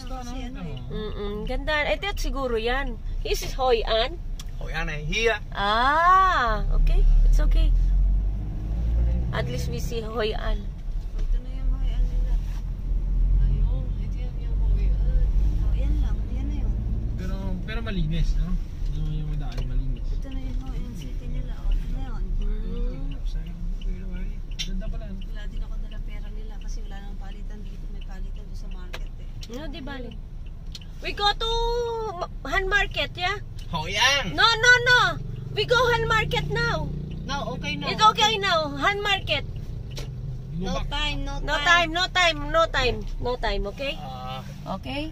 Basta no? Ganda. Ito siguro yan. This is Hoi An. Hoi An eh, here. Ah, okay. It's okay. At least we see Hoi An. Ito na yung Hoi An nila. Ayun, ito yung Hoi An. Oh, yan lang. Yan na yun. Pero malinis, no? Yung daan malinis. Ito na yung Hoi An City nila. Oh, yan na yun. Ganda pala. Wala din ako dala pera nila kasi wala nang palitan dito. May palitan doon sa market eh. No, di bali. We go to Han Market, yeah? Hoi An! No. We go Han Market now. No, okay na. It's okay now. Han Market. No time, no No time. time, okay? Okay?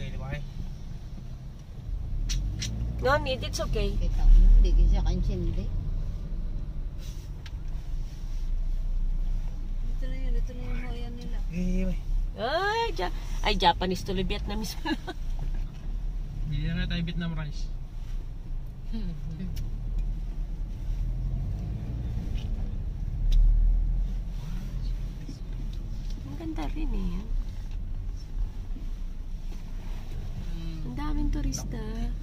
No need, it's okay. Kita mo, hindi siya kansindi. Ito na yung Hoi An nila. Ay, Japanese tuloy, Vietnamese. Bili na tayo Vietnam rice. Ang ganda rin eh. Ang daming turista.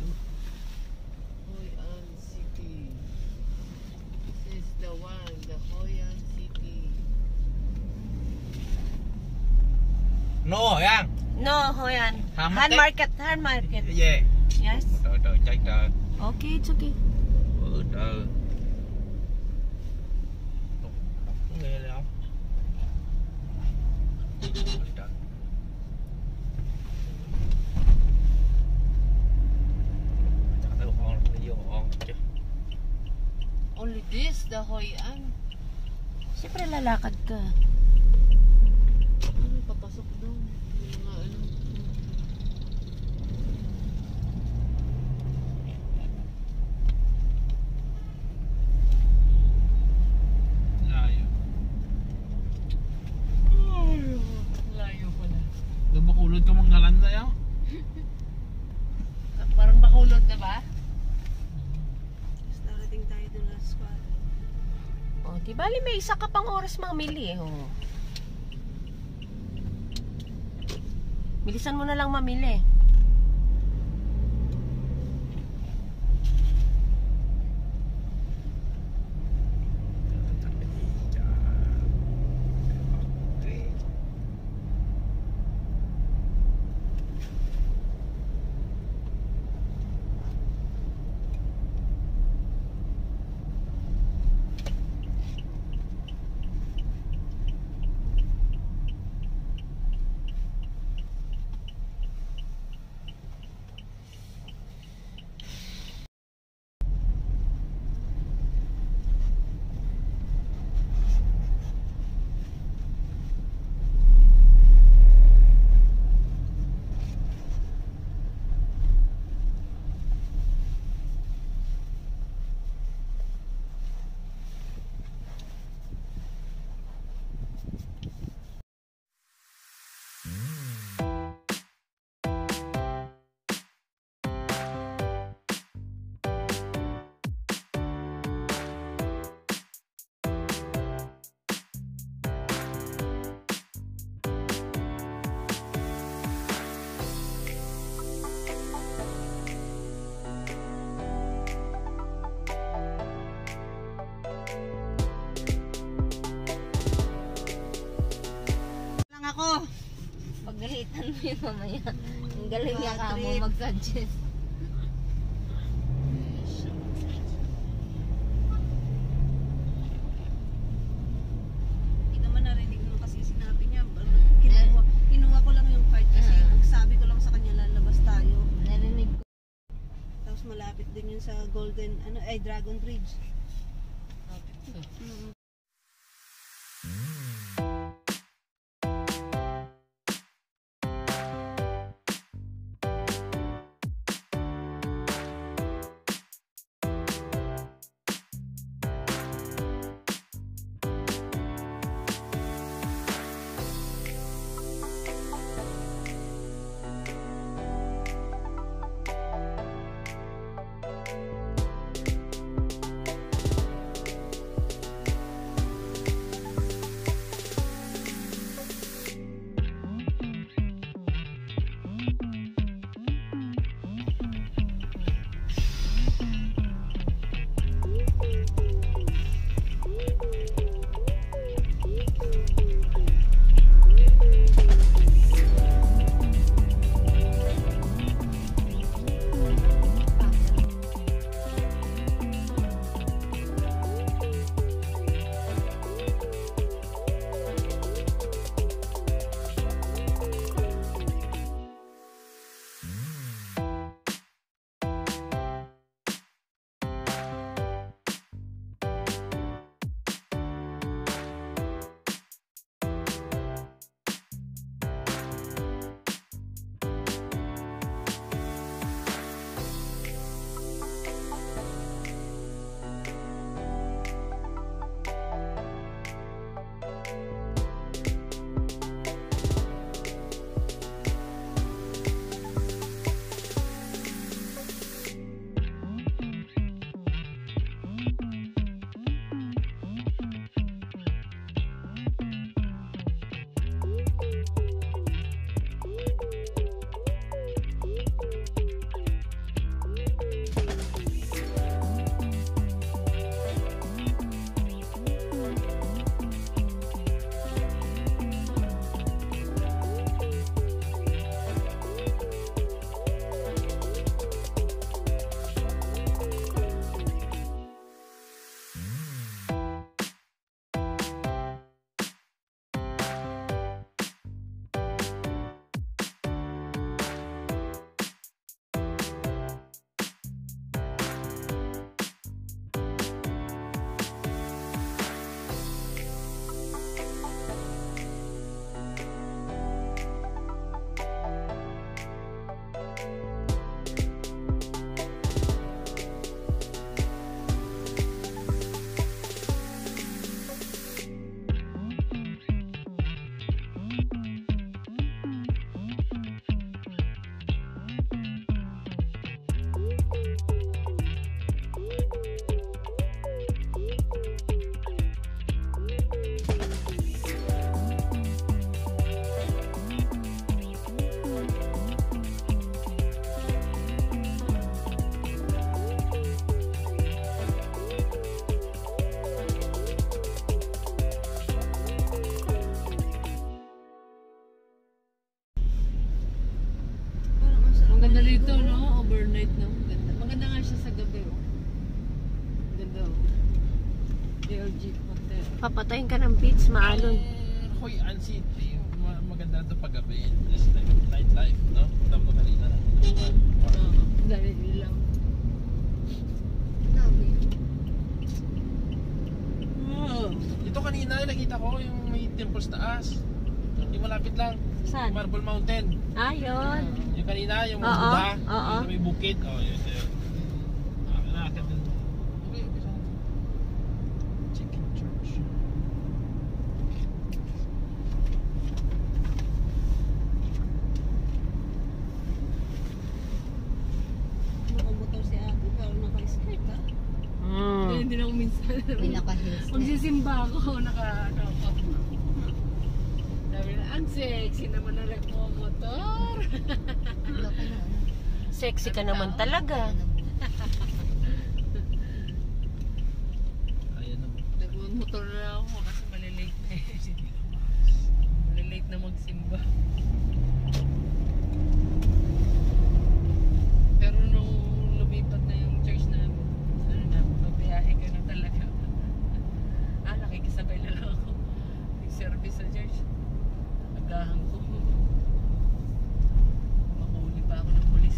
Hoi An City. This is the one, the Hoi An City. No, Hoi An! No, Hoyan. Han Han Market. Market. Yeah. Yes. Trời, cháy trời. Okay, it's okay. Trời. Nghe đây không? Trời. Chắc tới một con, đi vô một con chứ. Only this, the Hoi An. Siyempre lalakad ka. Ano, papasok doon. Yung mga ano. Layo. Layo pala. Bakulod ka Manggalan tayo. Parang Bacolod na ba? Mas narating tayo doon last squad. Oh, di bali may isa ka pang oras mamili eh. Oh. Bilisan mo na lang mamili. Ako, paggalitan mo yun mamaya. Ang galing niya ka mo mag-suggest. Hindi naman narinig mo kasi sinabi niya. Kinuha ko lang yung part kasi sabi ko lang sa kanya lalabas tayo. Narinig ko. Tapos malapit din yun sa Golden, Dragon Bridge. dito, no? Overnight, no? Ganda. Maganda nga siya sa gabi, oh. Ganda, oh. DLG Hotel. Papatayin ka ng beach, maalon. Hoi An City, maganda ito paggabi. Just like nightlife, no? Alam mo kanina. Dahil ilang. Dami. Ito kanina nakita ko yung may temples taas. Yung malapit lang. Saan? Marble Mountain. Ah, yun. Yung kanina, yung Oo, Buddha. oo. Yung may bukid. Oh, yun. Nakakit din. Okay, saan? Chicken Church. Nakamotor si Ate, pero naka-skirt ha. Kaya hindi na ako minsan. Pinaka-hills na. Magsisimba ako, ano ako. Sabi na, ang sexy naman na nagmumotor. Laki na. Sexy ka naman talaga. Ayan na. Nagmumotor na ako kasi malilate na eh. Malilate na magsimba. Pero nung lumipat na yung church namin, ano na, mabiyahe ka na talaga. Nakikisabay na lang ako. May service sa church. Agahan ko. Mahuli pa ako ng polis.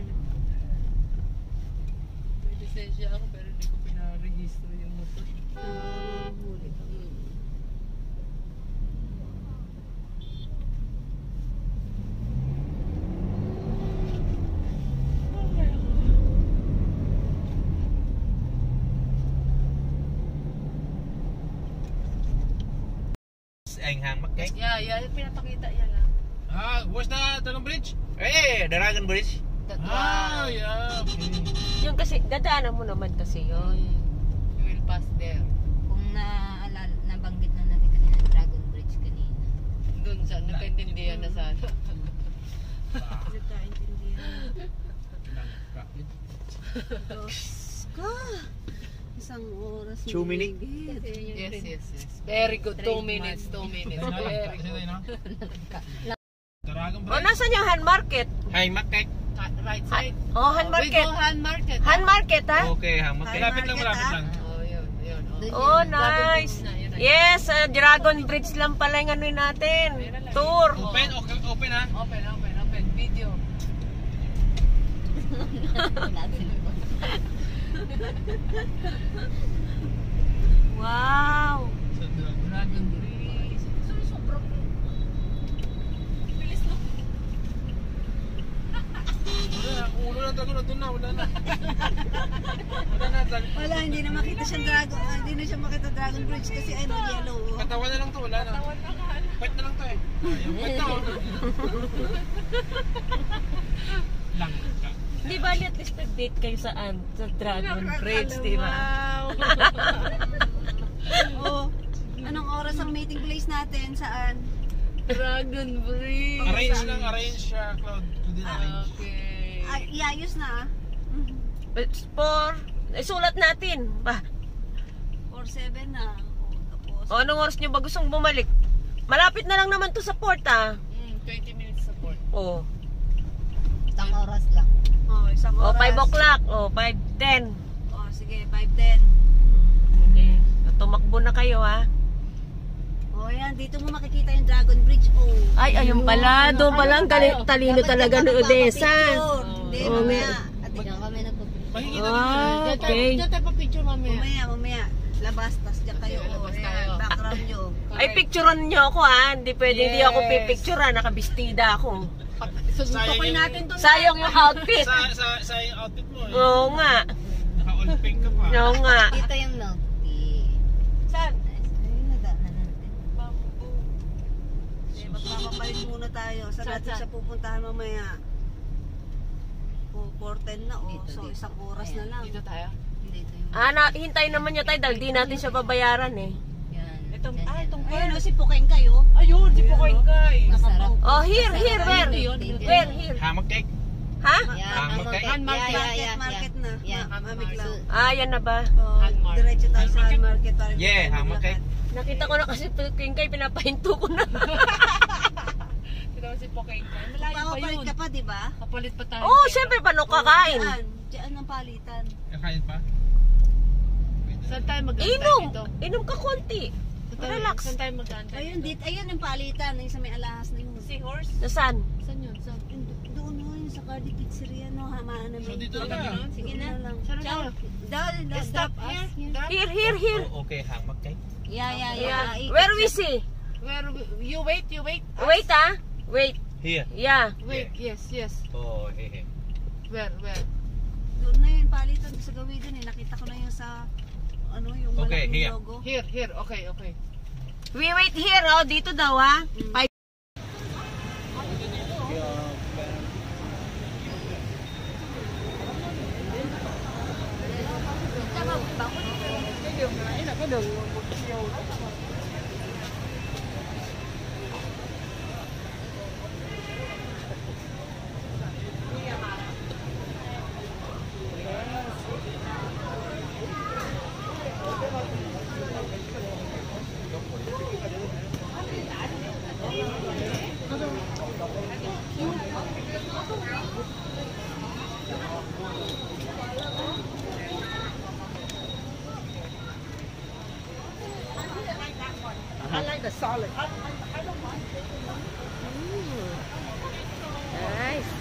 May lisensya ako pero hindi ko pinarehistro yung motor. Huli ka. Ang hangmak kay. Yeah, pinapakita yan lang. Where's the Dragon Bridge? Dragon Bridge. Yeah. Okay. Yung kasi, dadaanan mo naman kasi yun. You will pass there. Kung nabanggit na natin kanina, Dragon Bridge kanina. Doon sa, nagkaintindihan na sana. Nagkaintindihan. Diyos ko. Isang oras. 2 minutes? Yes. Very good. 2 minutes. Very Dragon O, Bridge. nasan yung hand market? Hay Makek. Right side. Oh, hand We market. go hand market. Hand market, ha? Okay, Makek. Malapit lang. Oh, yun. Oh, nice. Yes, Dragon Bridge lang pala yung ano natin. Tour. Open ha? Open. Video. Wow. Sa Dragon Bridge. Sobrang bilis na. Ulo na tago na doon na. Wala na. Wala, hindi na makita siyang Dragon. Hindi na siya makita Dragon Bridge kasi ay nag-yellow. Katawan na lang to. Wala na. Fight na lang to eh. Yung fight na oh. Lang ka. Di ba at least nag-date kayo saan? Sa Dragon Bridge, di ba? Oh, anong oras ang meeting place natin? Saan? Dragon Bridge. Arrange siya, Cloud. Hindi na arrange. Okay. Ay, iayos na. Sulat natin. Ba? 4-7 na. Tapos. O, anong oras nyo ba gustong bumalik? Malapit na lang naman to sa port, ah. 20 minutes support. O. Isang oras lang. Isang O, oras. 5 o'clock. O, 5:10. Sige, 5:10. Okay. Tumakbo na kayo, ha? Yan. Dito mo makikita yung Dragon Bridge. Ay, ayun pala. Doon pala ang talino talaga ng Odessa. Hindi, Oh, mamaya. Diyan kami nagpapicture. Makikita Ah, okay. Diyan tayo pa-picture mamaya. Mamaya. Labas, tas dyan kayo. Labas Ayan, tayo. background nyo. Ay, picturean nyo ako, ha? Hindi pwede, hindi ako pipicturean. Nakabistida ako. Tukoy natin to. Sayang yung outfit. Sa yung outfit mo eh. Oo nga. Naka-all pink ka pa. Oo nga. Dito yung milk tea. Saan? Ayun, nadaanan natin. Magpapapalit muna tayo. Saan natin siya pupuntahan mamaya? 4:10 na. So, isang oras na lang. Dito tayo. Dito yung... Hintayin naman niya tayo dahil di natin siya babayaran, eh. Yan. Itong, Yan, yan. Ayun, si Puking kayo. Ayun, si Pukoy Kay. Masarap. Oh, here, where? Where, here? Makek. Ha? Yan, Makek. Market na. Yan. Mamig lang. Ah, yan na ba? Handmarket. Diretso tayo sa market. Para Yeah, Makek. Nakita ko na kasi King Kay, pinapahinto ko na. Kita si Pokain ka. Malayo pa Papapalit yun. ka pa, di ba? Kapalit pa tayo. Oh, syempre, paano kakain? Diyan ang palitan. Kakain pa? Saan tayo mag-antay Inom! dito? Inom ka konti. Relax. Saan tayo mag-antay? Ayun, ayun ang palitan. Yung sa may alahas na yun. Seahorse? Nasaan? Saan yun? Saan? Doon no, yung sa Cardi Pizzeria, no? Hamaan namin. So, dito na lang. Sige na lang. Saan tayo? Stop here. Here. Okay, hamak kay. Yeah. Yeah. Where we see? Where you wait? Wait, ah. Wait. Here. Yeah. Wait, yes. Oh, hehe. Where? Doon na yung palitan sa gawin dun eh. Nakita ko na yung sa ano yung Okay, malaking here. logo. Here. Okay. We wait here, oh. Dito daw, ha? I like the solid. Nice.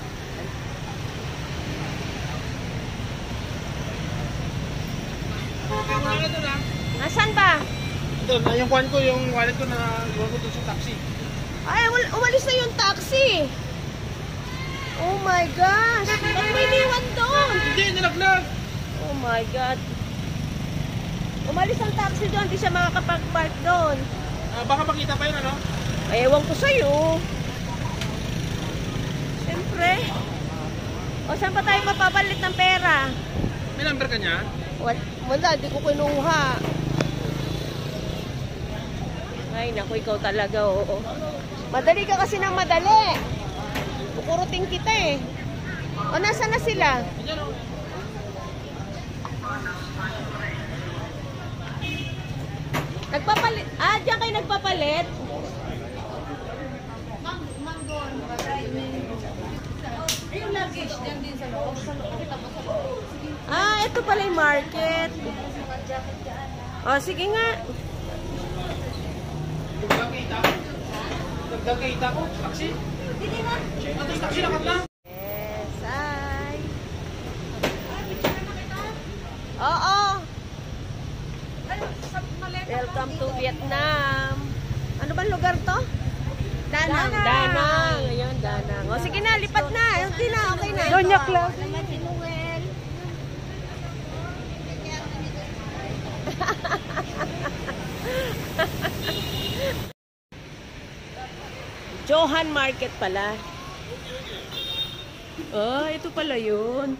Nasaan ba? Doon, yung kuhan ko, yung wallet ko na iwan ko doon sa taxi. Ay, umalis na yung taxi. Oh my gosh. Ba't may iniwan doon? Hindi, nilaglag! Oh my God. Umalis ang taxi doon. Hindi siya makakapag-park doon. Baka makita pa yun, ano? Ay, ewan ko sa'yo. Siyempre. O, saan pa tayo mapapalit ng pera? May number ka niya? Wala, di ko kinuha. Ay, naku, ikaw talaga, oo. Madali ka kasi ng madali. Kukurutin kita eh. O, nasa na sila? Nagpapalit? Ah, diyan kayo nagpapalit? Yung luggage dyan din sa loob. Ah, ito pala yung market. O, sige nga. Nagkakita ko, taxi. Hindi na. Ito yung taxi lakat lang. Yes, ay. Oo. Welcome to Vietnam. Ano bang lugar to? Danang. Danang. Ayun, Danang. O, sige na, lipat na. Okay na, okay na. Doña Clau. Johan Market pala. Oh, ito pala yun.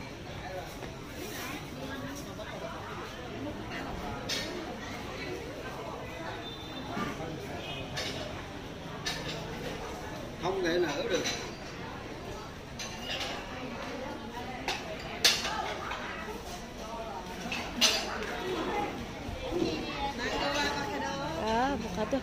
Không thể nở được. Ah, avocado.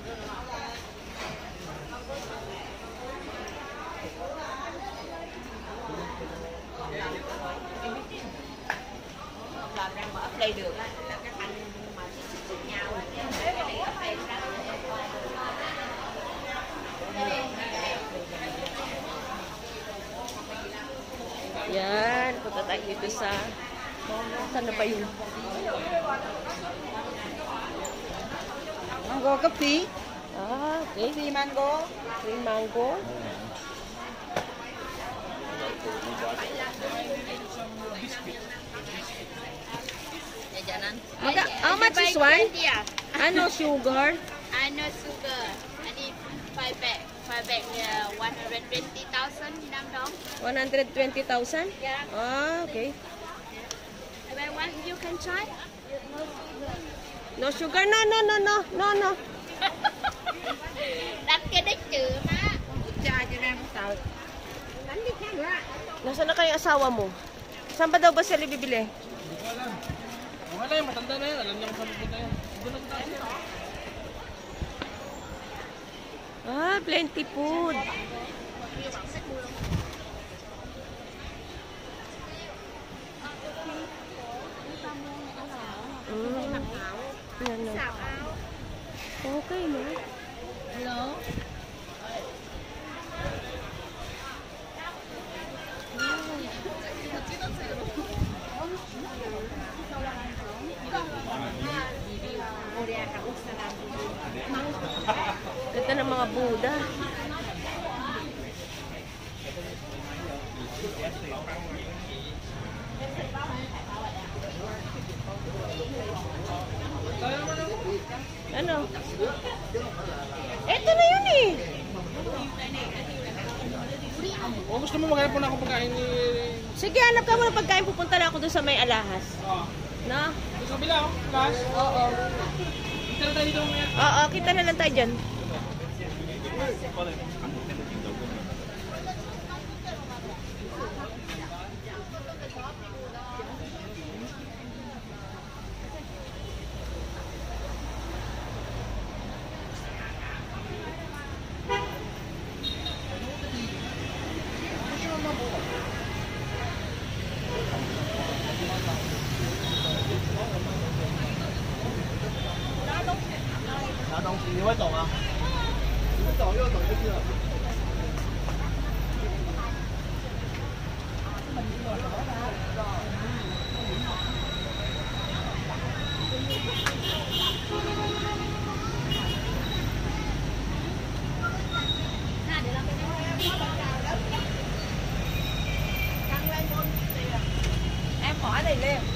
Đây được á, là các anh mà xích nhau để ở đây ra. Yan, punta tayo dito sa... Saan na ba yun? Mango coffee. Ah, okay. Coffee mango. Green mango. How much is one? Ano, sugar? No sugar. I need 5 bag. 5 bag, 120,000 Nam Dong. 120,000? Yeah. Ah, okay. If I want, you can try. No sugar? No. Đặt cái đích chữ má. Nasaan na kayo asawa mo? Saan ba daw ba sila bibili? Hindi ko alam. Wala yan, matanda na yan. Alam niya kung saan pupunta yan. Doon na tayo. Ah, plenty food. nhiều bạn sách mua luôn. Yan na. Okay mo. Hello? Ganda ng mga Buddha. Ano? Eto na yun eh. O gusto mo maghanap po na akong pagkain ni... Sige, hanap ka muna pagkain. Pupunta na ako doon sa may alahas. No? Sa kabila, oh. Last. Oo. Kita na tayo dito mamaya. Oo, kita na lang tayo dyan. Em bỏ này lên.